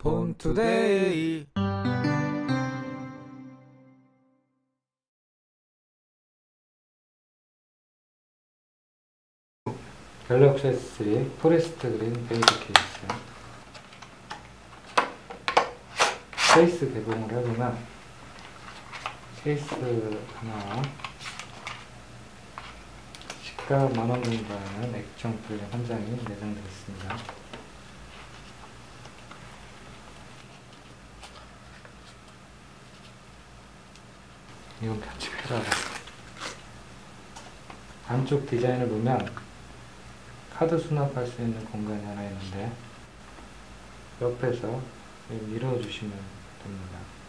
본투데이. 갤럭시 S3 포레스트 그린 베이지 케이스. 케이스 개봉을 해보면 케이스 하나 시가 10,000원 정도 하는 액정 필름 한 장이 내장되어 있습니다. 이건 편집해라. 안쪽 디자인을 보면 카드 수납할 수 있는 공간이 하나 있는데 옆에서 밀어주시면 됩니다.